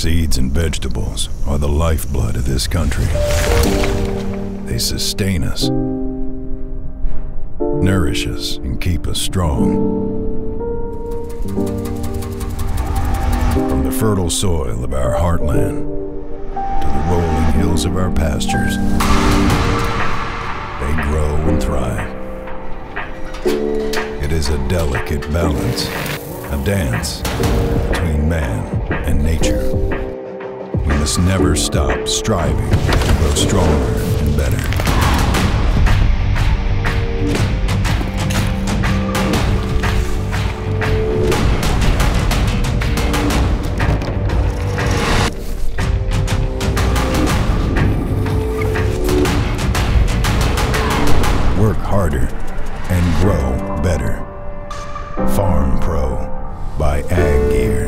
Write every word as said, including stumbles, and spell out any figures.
Seeds and vegetables are the lifeblood of this country. They sustain us, nourish us, and keep us strong. From the fertile soil of our heartland to the rolling hills of our pastures, they grow and thrive. It is a delicate balance, a dance between man and nature. We must never stop striving to grow stronger and better. Work harder and grow better. FarmPro by Ag Gear.